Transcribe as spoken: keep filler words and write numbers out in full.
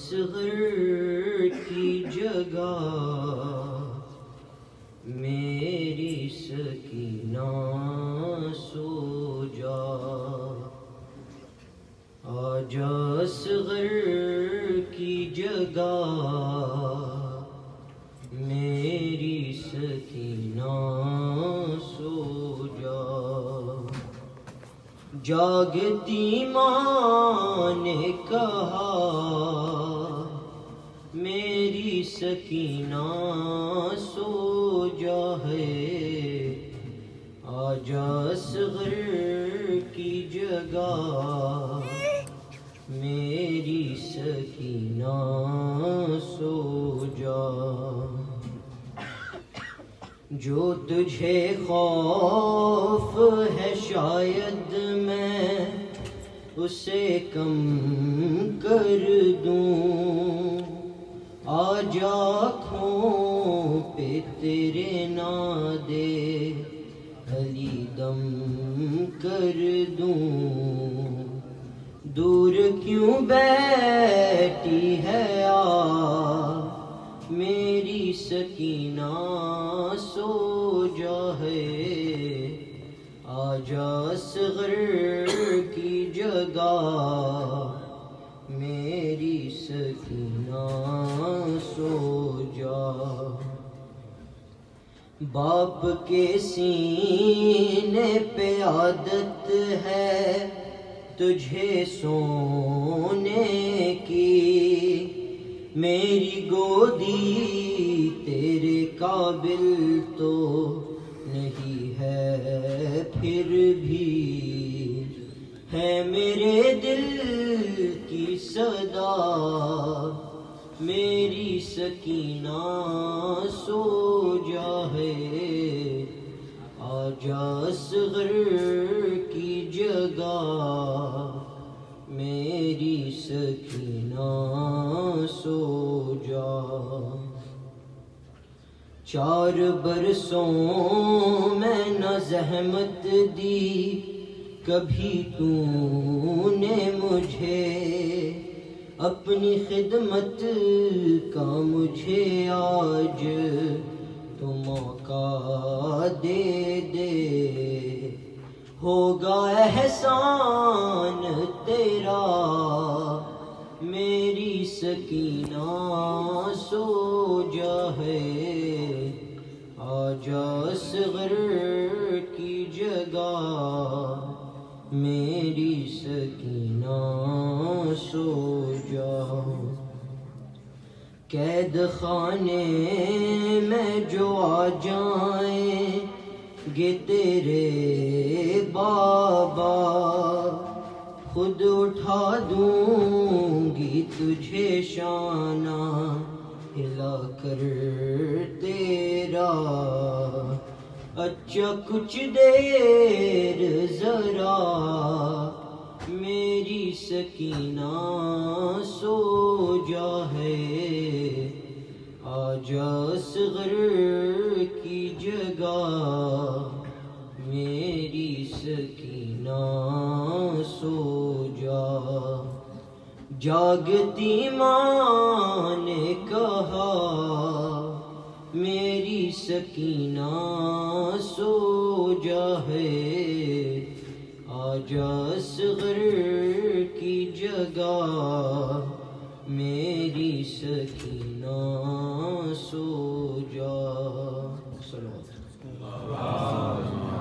اصغر کی جگہ میری سکینہ سو جا، آجا اصغر کی جگہ میری سکینہ سو جا۔ جاگتی ماں نے کہا میری سکینہ سو جا ہے، آجا اصغر کی جگہ میری سکینہ سو جا۔ جو تجھے خوف ہے شاید میں اسے کم کر دوں، آجا آنکھوں پہ تیرے نادے علی دم کر دوں۔ دور کیوں بیٹھی ہے آ میری سکینہ سو جا ہے، آجا اصغر کی جگہ میری سکینہ سو جا۔ باپ کے سینے پہ عادت ہے تجھے سونے کی، میری گودی تیرے قابل تو نہیں ہے پھر بھی، ہے میرے دل کی صدا میری سکینہ سو جا ہے، آجا اصغر کی جگہ میری سکینہ سو جا۔ چار برسوں میں نہ زحمت دی کبھی تو نے مجھے، اپنی خدمت کا مجھے آج تو موقع دے دے، ہوگا احسان تیرا میری سکینہ سو جا ہے، آجا اصغر کی جگہ میری سکینہ سو جا۔ قید خانے میں جو آ جائیں گے تیرے بابا، خود اٹھا دوں گی تجھے شانہ ہلا کر تیرا، اچھا کچھ دیر ذرا میری سکینہ سو جا ہے، آجا اصغر کی جگہ میری سکینہ سو جا۔ جاگتی ماں نے کہا میری سکینہ سو جا ہے، آجا اصغر کی جگہ میری سکینہ سو جا۔